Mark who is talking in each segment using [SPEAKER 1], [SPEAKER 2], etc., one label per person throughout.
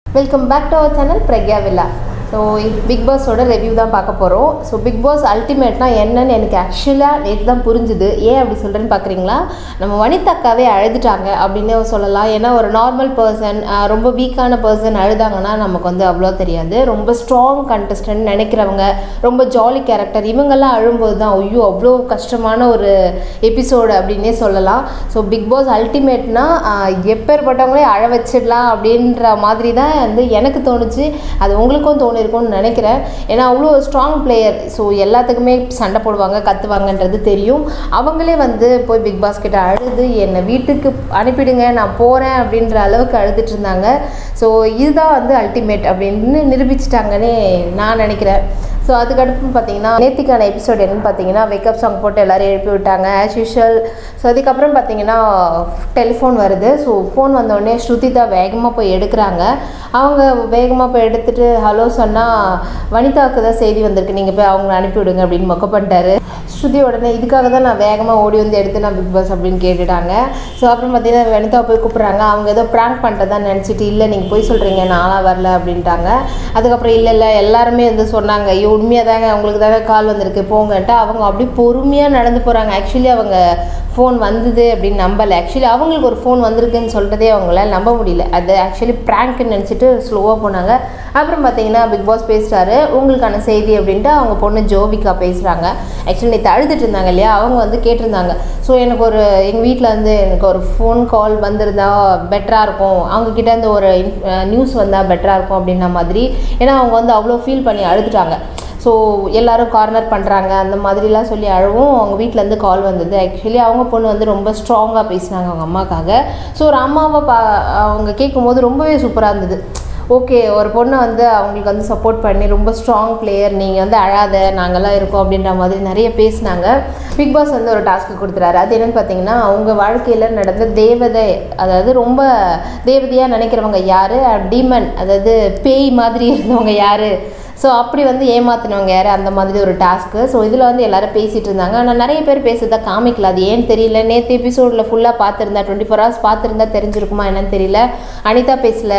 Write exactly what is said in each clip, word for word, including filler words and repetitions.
[SPEAKER 1] Welcome back to our channel Pragya Villa. So Big Boss ஓட review தான் பார்க்க போகிறோம். ஸோ பிக் பாஸ் அல்டிமேட்னா என்னன்னு எனக்கு ஆக்சுவலாக நேற்று தான் புரிஞ்சுது. ஏன் அப்படி சொல்கிறேன்னு பார்க்குறீங்களா, நம்ம வனிதாக்காவே அழுதுட்டாங்க அப்படின்னு சொல்லலாம். ஏன்னா ஒரு நார்மல் பர்சன், ரொம்ப வீக்கான பர்சன் அழுதாங்கன்னா நமக்கு வந்து அவ்வளோ தெரியாது. ரொம்ப ஸ்ட்ராங் கண்டஸ்டன்ட் நினைக்கிறவங்க, ரொம்ப ஜாலி கேரக்டர், இவங்கெல்லாம் அழும்போது தான் ஐயோ அவ்வளோ கஷ்டமான ஒரு எபிசோடு அப்படின்னே சொல்லலாம். ஸோ பிக் பாஸ் அல்டிமேட்னா எப்பேற்பட்டவங்களே அழ வச்சிடலாம் அப்படின்ற மாதிரி தான் வந்து எனக்கு தோணுச்சு. அது உங்களுக்கும் தோணு இருக்கும்னு நினைக்கிறேன். ஏன்னா அவ்வளோ ஸ்ட்ராங் பிளேயர். ஸோ எல்லாத்துக்குமே சண்டை போடுவாங்க, கத்துவாங்கன்றது தெரியும். அவங்களே வந்து போய் பிக் பாஸ் கிட்ட அழுது என்னை வீட்டுக்கு அனுப்பிடுங்க நான் போகிறேன் அப்படின்ற அளவுக்கு அழுதுட்டு இருந்தாங்க. ஸோ இதுதான் வந்து அல்டிமேட் அப்படின்னு நிரூபிச்சிட்டாங்கன்னே நான் நினைக்கிறேன். ஸோ அதுக்கடுப்பு பார்த்தீங்கன்னா நேத்திக்கான எபிசோட் என்னன்னு பார்த்தீங்கன்னா வேக்கப் சாங் போட்டு எல்லோரும் எழுப்பி விட்டாங்க ஆஸ் யூஷுவல். ஸோ அதுக்கப்புறம் பார்த்தீங்கன்னா டெலிஃபோன் வருது. ஸோ ஃபோன் வந்தோடனே ஸ்ருதி தான் வேகமாக போய் எடுக்கிறாங்க. அவங்க வேகமாக போய் எடுத்துகிட்டு ஹலோ சொன்னால் வனிதாவுக்கு தான் செய்தி வந்திருக்கு, நீங்கள் போய் அவங்கள அனுப்பிவிடுங்க அப்படின்னு மொக்க பண்ணிட்டாரு. ஸ்ருதி உடனே இதுக்காக தான் நான் வேகமாக ஓடி வந்து எடுத்து நான் பிக் பாஸ் அப்படின்னு கேட்டுட்டாங்க. ஸோ அப்புறம் பார்த்தீங்கன்னா வனிதாவை போய் கூப்பிட்றாங்க. அவங்க ஏதோ ப்ராங்க் பண்ணுறதான் நினச்சிட்டு இல்லை நீங்கள் போய் சொல்கிறீங்க நானாக வரல அப்படின்ட்டாங்க. அதுக்கப்புறம் இல்லை இல்லை எல்லாருமே வந்து சொன்னாங்க ஐயோ உண்மையாக தாங்க அவங்களுக்கு தாங்க கால் வந்திருக்கு போங்கன்ட்டு அவங்க அப்படி பொறுமையாக நடந்து போகிறாங்க. ஆக்சுவலி அவங்க ஃபோன் வந்தது அப்படின்னு நம்பலை. ஆக்சுவலி அவங்களுக்கு ஒரு ஃபோன் வந்திருக்குன்னு சொல்கிறதே அவங்களால நம்ப முடியல. அது ஆக்சுவலி ப்ராங்க்னு நினச்சிட்டு ஸ்லோவாக போனாங்க. அப்புறம் பார்த்தீங்கன்னா பிக் பாஸ் பேசுகிறாரு உங்களுக்கான செய்தி அப்படின்ட்டு அவங்க பொண்ணு ஜோவிகா பேசுகிறாங்க. ஆக்சுவலி நேற்று அழுதுட்டு இருந்தாங்க இல்லையா, அவங்க வந்து கேட்டிருந்தாங்க ஸோ எனக்கு ஒரு எங்கள் வீட்டில் வந்து எனக்கு ஒரு ஃபோன் கால் வந்திருந்தா பெட்டராக இருக்கும், அவங்கக்கிட்ட இருந்து ஒரு நியூஸ் வந்தால் பெட்டராக இருக்கும் அப்படின்ன மாதிரி. ஏன்னா அவங்க வந்து அவ்வளோ ஃபீல் பண்ணி அழுதுட்டாங்க. ஸோ எல்லோரும் கார்னர் பண்ணுறாங்க அந்த மாதிரிலாம் சொல்லி அழவும் அவங்க வீட்டிலேருந்து கால் வந்தது. ஆக்சுவலி அவங்க பொண்ணு வந்து ரொம்ப ஸ்ட்ராங்காக பேசினாங்க அவங்க அம்மாக்காக. ஸோ ஒரு அம்மாவை பா அவங்க கேட்கும்போது ரொம்பவே சூப்பராக இருந்தது. ஓகே ஒரு பொண்ணை வந்து அவங்களுக்கு வந்து சப்போர்ட் பண்ணி ரொம்ப ஸ்ட்ராங் பிளேயர், நீங்கள் வந்து அழாத நாங்கள்லாம் இருக்கோம் அப்படின்ற மாதிரி நிறைய பேசினாங்க. பிக் பாஸ் வந்து ஒரு டாஸ்க்கு கொடுத்துறாரு. அது என்னென்னு பார்த்தீங்கன்னா அவங்க வாழ்க்கையில் நடந்த தேவதை, அதாவது ரொம்ப தேவதையாக நினைக்கிறவங்க யார், டீமன் அதாவது பேய் மாதிரி இருந்தவங்க யார், ஸோ அப்படி வந்து ஏமாத்தினவங்க யார், அந்த மாதிரி ஒரு டாஸ்க்கு. ஸோ இதில் வந்து எல்லோரும் பேசிகிட்டு இருந்தாங்க. ஆனால் நிறைய பேர் பேசுறதா காமிக்கல. அது ஏன்னு தெரியல. நேற்று எபிசோடில் ஃபுல்லாக பார்த்துருந்தா டுவெண்ட்டி ஃபோர் ஹவர்ஸ் பார்த்துருந்தா தெரிஞ்சிருக்குமா என்னன்னு தெரியல. அனிதா பேசல,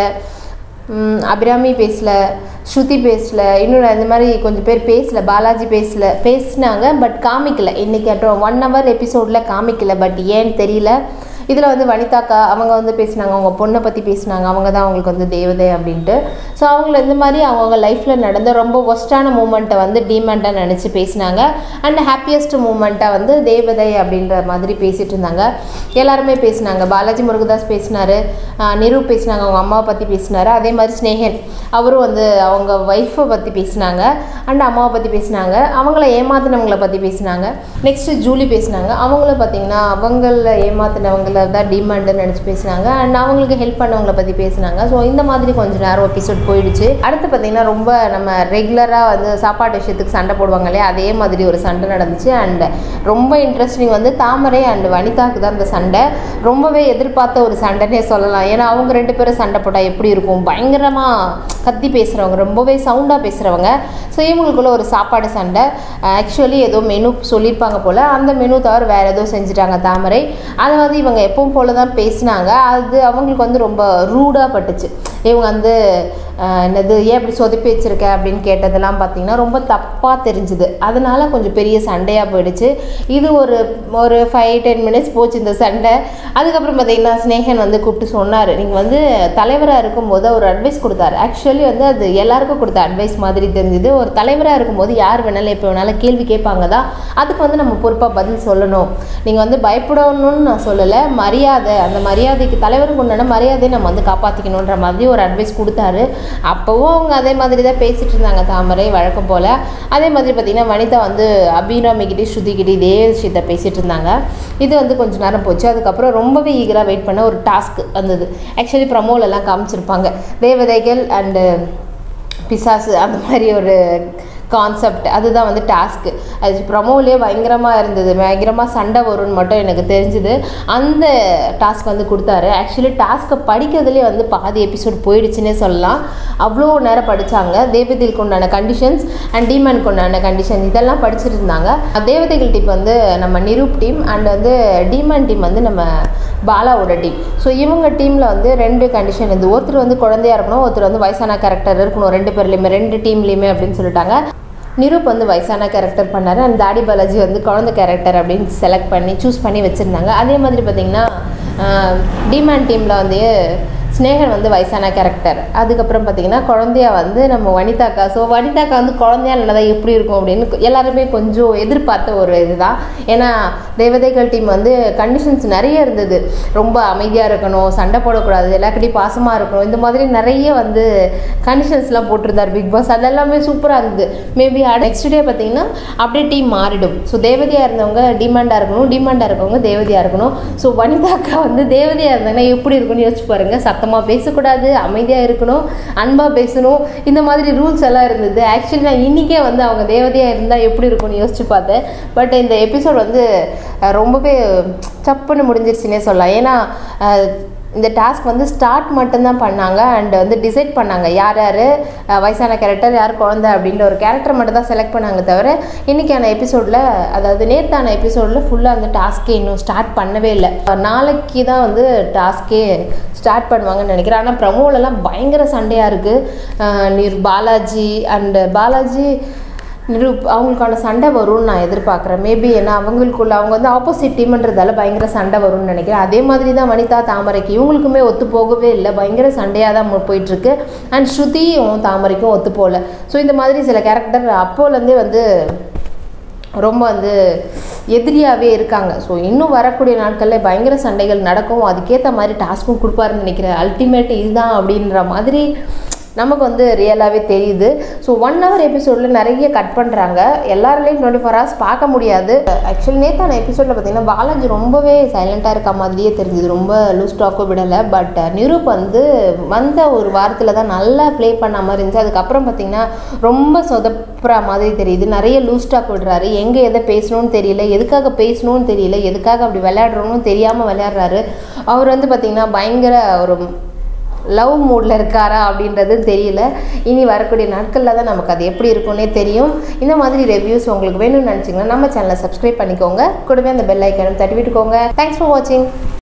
[SPEAKER 1] அபிராமி பேசல, ஸ்ருதி பேசல, இன்னொரு அந்த மாதிரி கொஞ்சம் பேர் பேசல, பாலாஜி பேசல, பேசினாங்க பட் காமிக்கல. இன்றைக்கி அப்புறம் ஒன் ஹவர் எபிசோடில் காமிக்கல. பட் ஏன்னு தெரியல. இதில் வந்து வனிதாக்கா அவங்க வந்து பேசினாங்க, அவங்க பொண்ணை பற்றி பேசினாங்க, அவங்க தான் அவங்களுக்கு வந்து தேவதை அப்படின்ட்டு. ஸோ அவங்கள இந்த மாதிரி அவங்கவுங்க லைஃப்பில் நடந்த ரொம்ப ஒஸ்ட்டான மூமெண்ட்டை வந்து டீமெண்ட்டாக நினச்சி பேசினாங்க. அண்ட் ஹாப்பியஸ்ட் மூமெண்ட்டாக வந்து தேவதை அப்படின்ற மாதிரி பேசிகிட்டு இருந்தாங்க. எல்லாருமே பேசினாங்க. பாலாஜி முருகதாஸ் பேசினார், நிரு பேசினாங்க, அவங்க அம்மாவை பற்றி பேசினார். அதே மாதிரி ஸ்னேகன் அவரும் வந்து அவங்க ஒய்ஃபை பற்றி பேசினாங்க அண்ட் அம்மாவை பற்றி பேசினாங்க. அவங்கள ஏமாத்தினவங்களை பற்றி பேசினாங்க. நெக்ஸ்ட்டு ஜூலி பேசினாங்க. அவங்கள பார்த்திங்கன்னா அவங்கள ஏமாத்தினவங்கள தான் டிமாண்டுன்னு நினச்சி பேசினாங்க. அண்ட் அவங்களுக்கு ஹெல்ப் பண்ணவங்களை பற்றி பேசினாங்க. ஸோ இந்த மாதிரி கொஞ்சம் நேரம் எபிசோட் போயிடுச்சு. அடுத்து பார்த்திங்கன்னா ரொம்ப நம்ம ரெகுலராக வந்து சாப்பாடு விஷயத்துக்கு சண்டை போடுவாங்க இல்லையா, அதே மாதிரி ஒரு சண்டை நடந்துச்சு. அண்ட் ரொம்ப இன்ட்ரெஸ்டிங் வந்து தாமரை அண்ட் வனிதாவுக்கு தான் இந்த சண்டை. ரொம்பவே எதிர்பார்த்த ஒரு சண்டைன்னே சொல்லலாம். ஏன்னா அவங்க ரெண்டு பேரும் சண்டை போட்டால் எப்படி இருக்கும், பயங்கரமாக கத்தி பேசுகிறவங்க, ரொம்பவே சவுண்டாக பேசுகிறவங்க. ஸோ இவங்களுக்குள்ள ஒரு சாப்பாடு சண்டை. ஆக்சுவலி ஏதோ மெனு சொல்லியிருப்பாங்க போல், அந்த மெனு தவிர வேறு ஏதோ செஞ்சுட்டாங்க தாமரை. அதை வந்து இவங்க எப்பவும் போல தான் பேசினாங்க. அது அவங்களுக்கு வந்து ரொம்ப ரூடாக பட்டுச்சு. இவங்க வந்து என்னது ஏன் இப்படி சொதப்பி வச்சுருக்க அப்படின்னு கேட்டதெல்லாம் பார்த்திங்கன்னா ரொம்ப தப்பாக தெரிஞ்சுது. அதனால கொஞ்சம் பெரிய சண்டையாக போயிடுச்சு. இது ஒரு ஒரு ஃபைவ் டென் மினிட்ஸ் போச்சு இந்த சண்டை. அதுக்கப்புறம் பார்த்திங்கன்னா ஸ்னேகன் வந்து கூப்பிட்டு சொன்னார், நீங்கள் வந்து தலைவராக இருக்கும்போது ஒரு அட்வைஸ் கொடுத்தாரு. ஆக்சுவலி வந்து அது எல்லாருக்கும் கொடுத்த அட்வைஸ் மாதிரி தெரிஞ்சுது. ஒரு தலைவராக இருக்கும்போது யார் வேணாலும் எப்போ வேணாலும் கேள்வி கேட்பாங்க தான், அதுக்கு வந்து நம்ம பொறுப்பாக பதில் சொல்லணும். நீங்கள் வந்து பயப்படணும்னு நான் சொல்லலை, மரியாதை, அந்த மரியாதைக்கு தலைவருக்கு உண்டான மரியாதையை நம்ம வந்து காப்பாற்றிக்கணுன்ற மாதிரி ஒரு அட்வைஸ் கொடுத்தாரு. அப்போவும் அவங்க அதே மாதிரி தான் பேசிகிட்டு இருந்தாங்க தாமரை வழக்கம் போல். அதே மாதிரி பார்த்திங்கன்னா வனிதா வந்து அபிராமிக்கிட்டே ஸ்ருதிக்கிட்டே இதே விஷயத்தை பேசிகிட்டு இருந்தாங்க. இது வந்து கொஞ்சம் நேரம் போச்சு. அதுக்கப்புறம் ரொம்பவே ஈகராக வெயிட் பண்ண ஒரு டாஸ்க் வந்தது. ஆக்சுவலி ப்ரமோலெல்லாம் காமிச்சிருப்பாங்க தேவதைகள் அண்டு பிசாசு அந்த மாதிரி ஒரு கான்செப்ட் அதுதான் வந்து டாஸ்க்கு. அது ப்ரமோவிலே பயங்கரமாக இருந்தது, பயங்கரமாக சண்டை வரும்னு மட்டும் எனக்கு தெரிஞ்சுது. அந்த டாஸ்க் வந்து கொடுத்தாரு. ஆக்சுவலி டாஸ்க்கை படிக்கிறதுலேயே வந்து பாதி எபிசோட் போயிடுச்சுன்னே சொல்லலாம். அவ்வளோ நேரம் படித்தாங்க. தேவதைகளுக்கு உண்டான கண்டிஷன்ஸ் அண்ட் டீமனுக்கு உண்டான கண்டிஷன்ஸ் இதெல்லாம் படிச்சுட்டு இருந்தாங்க. தேவதைகள் டீம் வந்து நம்ம நிரூப் டீம் அண்ட் வந்து டீமன் டீம் வந்து நம்ம பாலாவோட டீம். ஸோ இவங்க டீமில் வந்து ரெண்டு கண்டிஷன் இருந்து, ஒருத்தர் வந்து குழந்தையா இருக்கணும், ஒருத்தர் வந்து வயசான கேரக்டர் இருக்கணும், ரெண்டு பேர்லையுமே ரெண்டு டீம்லேயுமே அப்படின்னு சொல்லிட்டாங்க. நிரூப் வந்து வயசான கேரக்டர் பண்ணார் அண்ட் தாடி பாலாஜி வந்து குழந்தை கேரக்டர் அப்படின்னு செலக்ட் பண்ணி சூஸ் பண்ணி வச்சுருந்தாங்க. அதே மாதிரி பார்த்திங்கன்னா டிமாண்ட் டீமில் வந்து ஸ்னேகன் வந்து வயசான கேரக்டர். அதுக்கப்புறம் பார்த்திங்கன்னா குழந்தையா வந்து நம்ம வனிதாக்கா. ஸோ வனிதாக்கா வந்து குழந்தையா இல்லைனா எப்படி இருக்கும் அப்படின்னு எல்லாருமே கொஞ்சம் எதிர்பார்த்த ஒரு இதுதான். ஏன்னா தேவதைகள் டீம் வந்து கண்டிஷன்ஸ் நிறைய இருந்தது. ரொம்ப அமைதியாக இருக்கணும், சண்டை போடக்கூடாது, எல்லாருக்கிட்டையும் பாசமாக இருக்கணும், இந்த மாதிரி நிறைய வந்து கண்டிஷன்ஸ்லாம் போட்டிருந்தார் பிக் பாஸ். அதெல்லாமே சூப்பராக இருந்தது. மேபி நெக்ஸ்ட் டே பார்த்திங்கன்னா அப்படியே டீம் மாறிடும். ஸோ தேவதையாக இருந்தவங்க டிமாண்டாக இருக்கணும், டிமாண்டாக இருக்கவங்க தேவதையாக இருக்கணும். ஸோ வனிதாக்கா வந்து தேவதையாக இருந்தாங்கன்னா எப்படி இருக்குன்னு யோசிச்சு பாருங்கள். சத்தமாக பேசக்கூடாது, அமைதியாக இருக்கணும், அன்பாக பேசணும், இந்த மாதிரி ரூல்ஸ் எல்லாம் இருந்தது. ஆக்சுவலி நான் இன்றைக்கே வந்து அவங்க தேவதையாக இருந்தால் எப்படி இருக்கும்னு யோசிச்சு பார்த்தேன். பட் இந்த எபிசோட் வந்து ரொம்பவே சப்புன்னு முடிஞ்சிருச்சுன்னே சொல்லலாம். ஏன்னா இந்த டாஸ்க் வந்து ஸ்டார்ட் மட்டும்தான் பண்ணாங்க அண்ட் வந்து டிசைட் பண்ணாங்க யார் யார் வயசான கேரக்டர், யார் குழந்தை அப்படின்ற ஒரு கேரக்டர் மட்டும் தான் செலக்ட் பண்ணாங்க. தவிர இன்றைக்கான எபிசோடில், அதாவது நேற்றான எபிசோடில் ஃபுல்லாக அந்த டாஸ்க்கே இன்னும் ஸ்டார்ட் பண்ணவே இல்லை. நாளைக்கு தான் வந்து டாஸ்க்கே ஸ்டார்ட் பண்ணுவாங்கன்னு நினைக்கிறேன். ஆனால் ப்ரமோலெலாம் பயங்கர சண்டையாக இருக்குது. நீர் பாலாஜி அண்டு பாலாஜி நிரூப் அவங்களுக்கான சண்டை வரும்னு நான் எதிர்பார்க்குறேன். மேபி ஏன்னா அவங்களுக்குள்ள அவங்க வந்து ஆப்போசிட் டீம்ன்றதால பயங்கர சண்டை வரும்னு நினைக்கிறேன். அதே மாதிரி தான் வனிதா தாமரைக்கு இவங்களுக்குமே ஒத்து போகவே இல்லை, பயங்கர சண்டையாக தான் போயிட்டுருக்கு. அண்ட் ஸ்ருதியும் தாமரைக்கும் ஒத்து போகல. ஸோ இந்த மாதிரி சில கேரக்டர் அப்போலேருந்தே வந்து ரொம்ப வந்து எதிரியாகவே இருக்காங்க. ஸோ இன்னும் வரக்கூடிய நாட்களில் பயங்கர சண்டைகள் நடக்கும். அதுக்கேற்ற மாதிரி டாஸ்க்கும் கொடுப்பாருன்னு நினைக்கிறேன். அல்டிமேட் இதுதான் அப்படின்ற மாதிரி நமக்கு வந்து ரியலாகவே தெரியுது. ஸோ ஒன் ஹவர் எபிசோடில் நிறைய கட் பண்ணுறாங்க. எல்லாருலேயும் டுவெண்ட்டி ஃபோர் ஹவர்ஸ் பார்க்க முடியாது. ஆக்சுவலி நேற்றான எபிசோடில் பார்த்திங்கன்னா பாலாஜி ரொம்பவே சைலண்ட்டாக இருக்க மாதிரியே தெரிஞ்சுது, ரொம்ப லூஸ் டாக்கும் விடலை. பட் நிரூப் வந்து வந்த ஒரு வாரத்தில் தான் நல்லா ப்ளே பண்ண மாதிரி இருந்துச்சு. அதுக்கப்புறம் பார்த்திங்கன்னா ரொம்ப சொதப்புற மாதிரி தெரியுது, நிறைய லூஸ் டாக் விடுறாரு. எங்கே எதை பேசணும்னு தெரியல, எதுக்காக பேசணும்னு தெரியல, எதுக்காக அப்படி விளையாடுறோன்னு தெரியாமல் விளையாடுறாரு. அவர் வந்து பார்த்திங்கன்னா பயங்கர ஒரு லவ் மூடில் இருக்காரா அப்படின்றது தெரியல. இனி வரக்கூடிய நாட்களில் தான் நமக்கு அது எப்படி இருக்குன்னே தெரியும். இந்த மாதிரி ரிவ்யூஸ் உங்களுக்கு வேணும்னு நினச்சிங்கன்னா நம்ம சேனலை சப்ஸ்கிரைப் பண்ணிக்கோங்க. கூடவே அந்த பெல் ஐக்கானும் தட்டி விட்டுக்கோங்க. தேங்க்ஸ் ஃபார் வாட்சிங்.